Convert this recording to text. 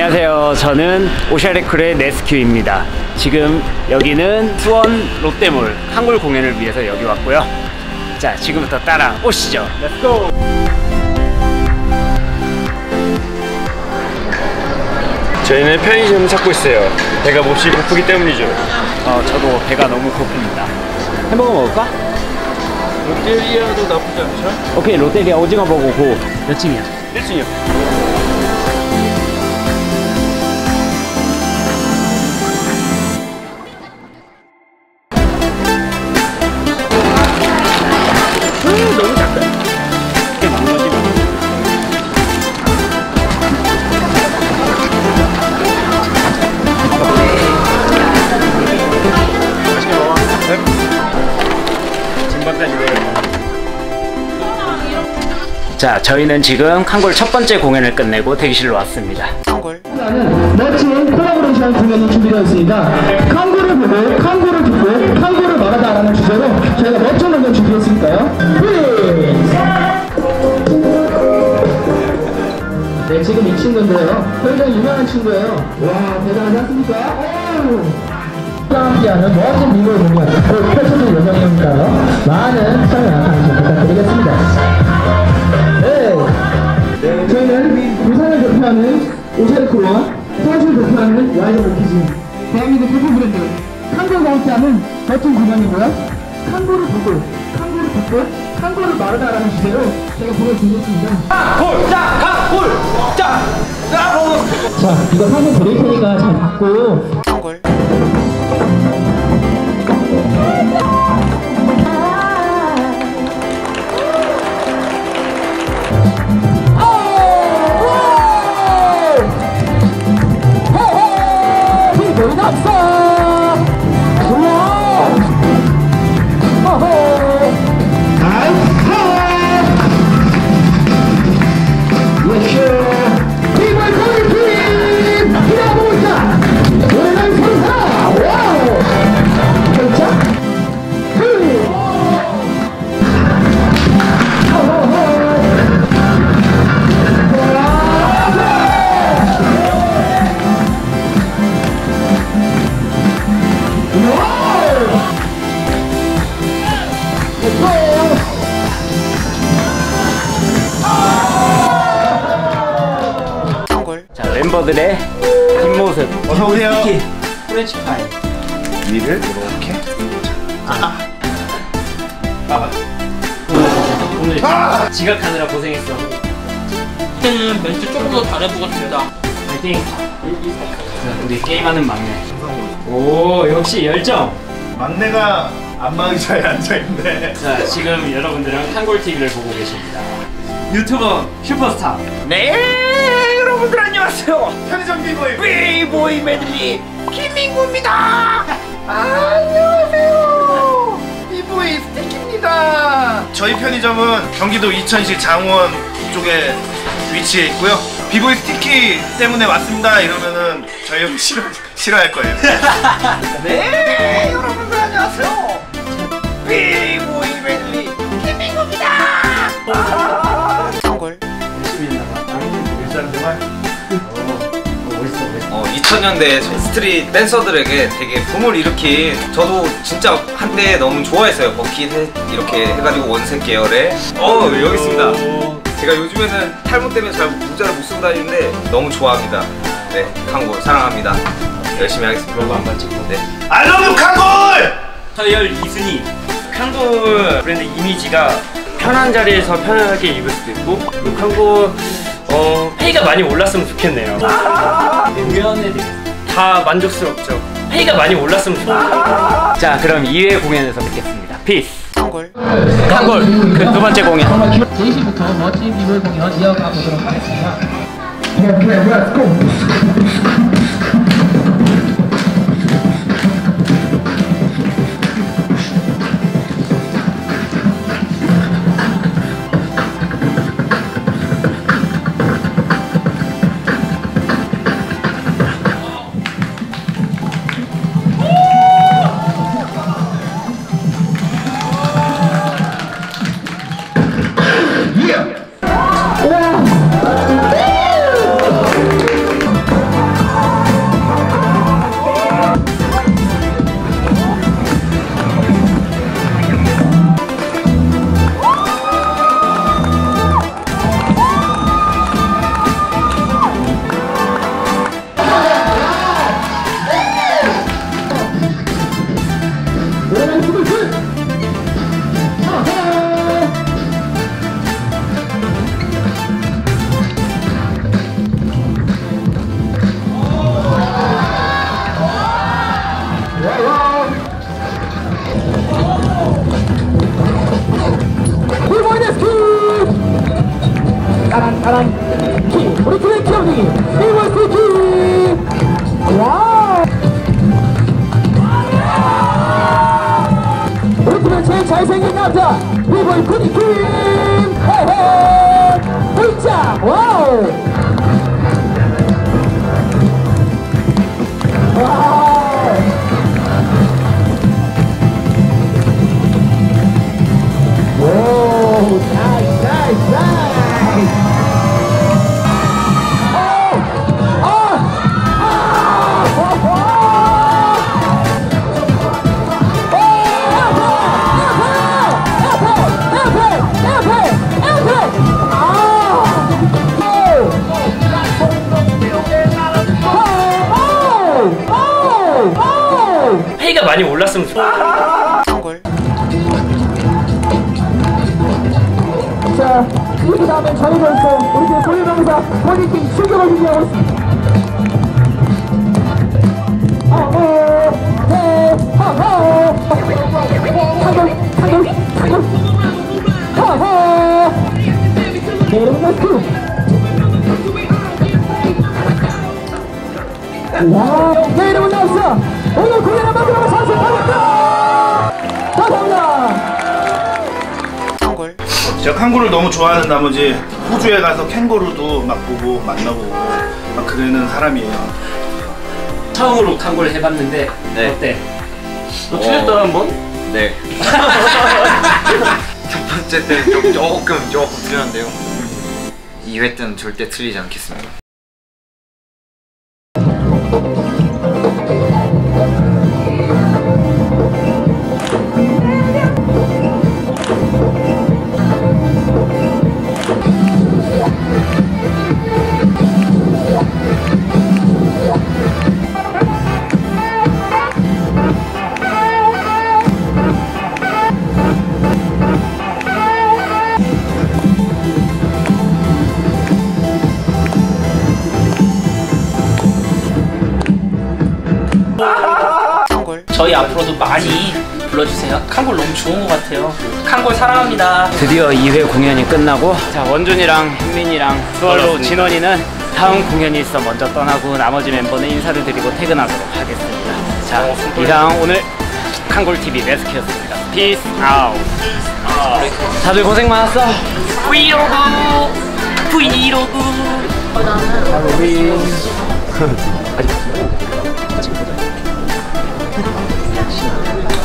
안녕하세요. 저는 오샤레크의 네스큐입니다. 지금 여기는 수원 롯데몰 한골 공연을 위해서 여기 왔고요. 자, 지금부터 따라 오시죠. 렛츠고! 저희는 편의점 찾고 있어요. 배가 몹시 고프기 때문이죠. 저도 배가 너무 고픕니다. 햄버거 먹을까? 롯데리아도 나쁘지 않죠? 오케이, 롯데리아 오징어 버거 고. 몇 층이야? 1층이요. 너무 작다. 이게 먹는 거지 뭐. 맛있게 먹어. 네. 징반까지 내려. 자, 저희는 지금 칸골 첫 번째 공연을 끝내고 대기실로 왔습니다. 칸골. 멋진 콜라보레이션 공연이 준비되어 있습니다. 칸골을 보고, 칸골을 듣고, 칸골을 말하다라는 주제로 저희가 멋진 공연 준비했으니까요. 네, 지금 이 친구인데요. 굉장히 유명한 친구예요. 와, 대단하지 않습니까? 함께하는 멋진 미국 공연 펼쳐질 예정이니까요. 많은 참여 부탁드리겠습니다. 네, 저희는 부산을 대표하는 오샤레크와 서울시를 대표하는 와이드 모키즈 대한민국 대표 브랜드 칸골과 함께하는 멋진 공연이고요. 칸골을 보고, 칸골을 듣고, 칸골을 마르다라는 주제로 제가 보여드리겠습니다. 자, 이거 한번 드릴 테니까 잘 받고. 칸골. 자, 멤버들의 뒷모습. 어서오세요. 프렌치파이. 위를 이렇게. 오늘 지각하느라 고생했어. 그때는 멘트 조금 더 잘해보겠습니다. 파이팅! 자, 우리 게임하는 막내. 오, 역시 열정! 막내가 안마의자에 앉아있네. 자, 지금 여러분들은 칸골TV를 보고 계십니다. 유튜버 슈퍼스타. 네, 여러분들 안녕하세요. 편의점 비보이. 비보이 메들리 김민구입니다. 안녕하세요. 비보이 스틱입니다. 저희 편의점은 경기도 이천시 장원 쪽에 위치해 있고요. 비보이 스티키 때문에 왔습니다 이러면은 저희 형 싫어할 거예요. 네, 여러분들 안녕하세요. 비보이 메들리 김민구입니다. 칸골. 열심히 했나봐. 일사람들만. 멋있어. 2000년대 스트릿 댄서들에게 되게 붐을 일으킨, 저도 진짜 한때 너무 좋아했어요. 버킷 이렇게 해가지고 원색 계열의 여기 있습니다. 제가 요즘에는 탈모 때문에 잘 모자를 못 쓰고 다니는데 너무 좋아합니다. 네, 칸골 사랑합니다. 열심히 하겠습니다. 로고 한 번 찍고. 네. I love you 칸골! 서열 2순위. 칸골 브랜드 이미지가 편한 자리에서 편하게 입을 수도 있고, 그리고 칸골 페이가 많이 올랐으면 좋겠네요. 공연에 대해서. 다 만족스럽죠. 페이가 많이 올랐으면 좋겠네요. 자, 그럼 2회 공연에서 뵙겠습니다. 피스. 칸골. 칸골 그 두 번째 공연. 4시부터 멋진 비보이 공연 이어가 보도록 하겠습니다. Okay, let's go. 잘생긴 남자 비보이 푸딩 헤헤 보이자 와우 와우 오 나이스 페이가 많이 올랐으면 좋겠어요. 자, 이 다음에 저희 벌써 우리 팀 고유명사 본인팀 출격을 준비하고 있습니다. 내 이름은 나왔어. 오늘 공연을 마지막으로 장식하겠다. 감사합니다. 제가 캥거루를 너무 좋아하는 나머지 호주에 가서 캥거루도 막 보고 만나보고 막 그러는 사람이에요. 처음으로 캥거루를 해봤는데 네. 어때? 너 틀렸더라 한번? 네. 첫 번째 때는 조금 틀렸는데요. 2회 때는 절대 틀리지 않겠습니다. 저희 앞으로도 많이 불러주세요. 칸골 너무 좋은 것 같아요. 칸골 사랑합니다. 드디어 2회 공연이 끝나고 자 원준이랑 현민이랑 수월로 진원이는 다음 공연이 있어 먼저 떠나고 나머지 멤버는 인사를 드리고 퇴근하도록 하겠습니다. 자 이상 오늘 칸골TV 레스큐였습니다. 피스 아웃. 다들 고생 많았어. 브이로그 브이로그. 우리